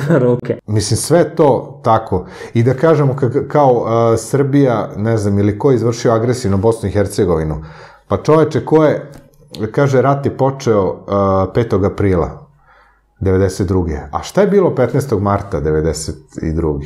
ruke. Mislim, sve to tako. I da kažemo kao Srbija, ne znam, ili ko je izvršio agresiju na Bosnu i Hercegovinu, pa čoveče, ko je, kaže, rat je počeo 5. aprila 92. A šta je bilo 15. marta 92.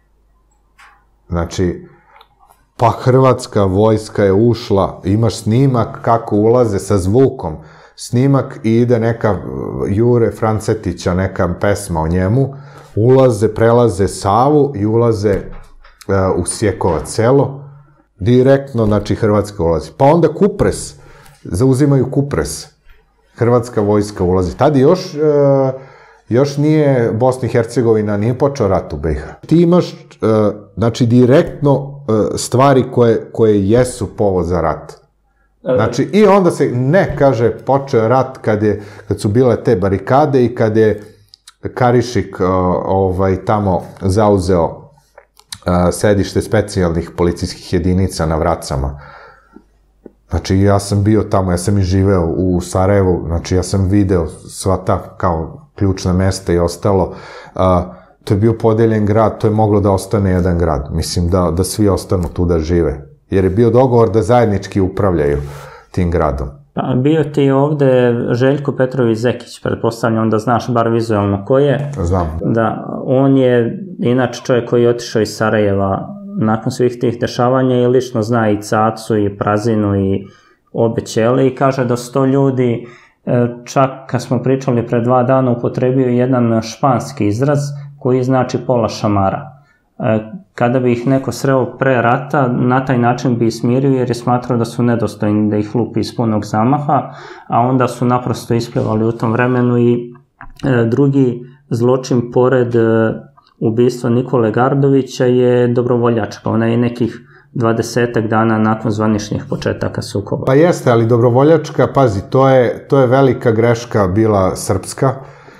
Znači, pa hrvatska vojska je ušla, imaš snimak kako ulaze sa zvukom, snimak i ide neka Jure Francetića, neka pesma o njemu, ulaze, prelaze Savu i ulaze u Sjekovac selo, direktno, znači, Hrvatska ulazi. Pa onda Kupres, zauzimaju Kupres, hrvatska vojska ulazi. Tada još nije Bosna i Hercegovina, nije počeo rat u BiH. Ti imaš, znači, direktno stvari koje jesu povod za rat. Znači, i onda se, ne, kaže, počeo rat kad su bile te barikade i kad je Karišik tamo zauzeo sedište specijalnih policijskih jedinica na Vracama. Znači, ja sam bio tamo, ja sam i živeo u Sarajevu, znači, ja sam video sva ta kao ključna mesta i ostalo. To je bio podeljen grad, to je moglo da ostane jedan grad. Mislim da svi ostanu tu da žive. Jer je bio dogovor da zajednički upravljaju tim gradom. Bio ti ovde Željko Petrović-Zekić, pretpostavljam da znaš bar vizualno ko je. Znam. Da, on je inače čovjek koji je otišao iz Sarajeva nakon svih tih dešavanja i lično zna i Cacu i Prazinu i obe ćele i kaže da su to ljudi, čak kad smo pričali pre 2 dana, upotrebio jedan španski izraz koji znači pola šamara. Kada bi ih neko sreo pre rata, na taj način bi ih smirio jer je smatrao da su nedostojni da ih lupi iz punog zamaha, a onda su naprosto isplivali u tom vremenu i drugi zločin pored ubistva Nikole Gardovića je dobrovoljačka. Ona je nekih 20 dana nakon zvaničnih početaka sukoba. Pa jeste, ali dobrovoljačka, pazi, to je velika greška bila srpska.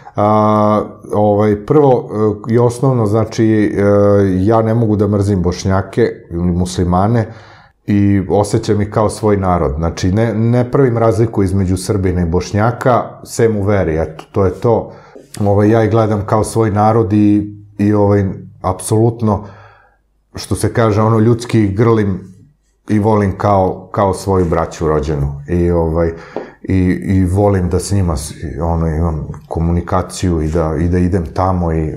Prvo i osnovno, znači, ja ne mogu da mrzim Bošnjake ili muslimane i osjećam ih kao svoj narod. Znači, ne pravim razliku između Srbina i Bošnjaka, sem u veri, eto, to je to. Ja ih gledam kao svoj narod i apsolutno, što se kaže, ljudski grlim i volim kao svoju braću rođenu. I volim da s njima imam komunikaciju i da idem tamo i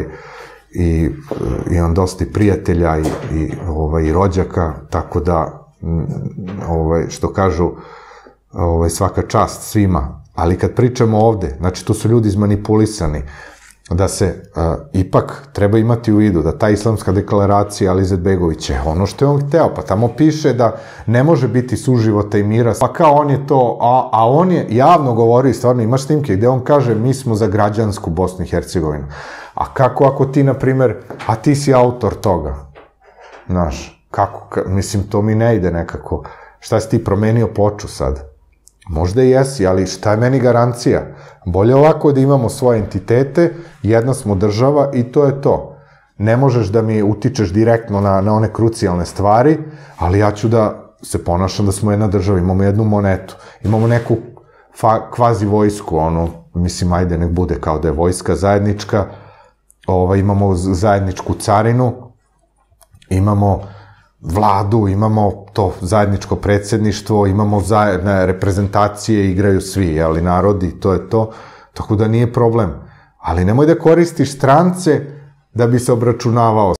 imam dosta prijatelja i rođaka, tako da, što kažu, svaka čast svima. Ali kad pričamo ovde, znači tu su ljudi izmanipulisani, da se ipak treba imati u vidu da ta islamska deklaracija Ali Izetbegovića je ono što je on hteo, pa tamo piše da ne može biti suživota i mira, pa kao on je to, a on je javno govorio i stvarno imaš snimke gde on kaže mi smo za građansku Bosnu i Hercegovinu. A kako ako ti, na primer, a ti si autor toga, znaš, kako, mislim, to mi ne ide nekako, šta si ti promenio ploču sad? Možda i jesi, ali šta je meni garancija? Bolje ovako da imamo svoje entitete, jedna smo država i to je to. Ne možeš da mi utičeš direktno na one krucijalne stvari, ali ja ću da se ponašam da smo jedna država, imamo jednu monetu, imamo neku kvazi vojsku, mislim, ajde, nek bude kao da je vojska zajednička, imamo zajedničku carinu, imamo vladu, imamo to zajedničko predsjedništvo, imamo reprezentacije, igraju svi, ali narodi, to je to, tako da nije problem. Ali nemoj da koristiš strance da bi se obračunavao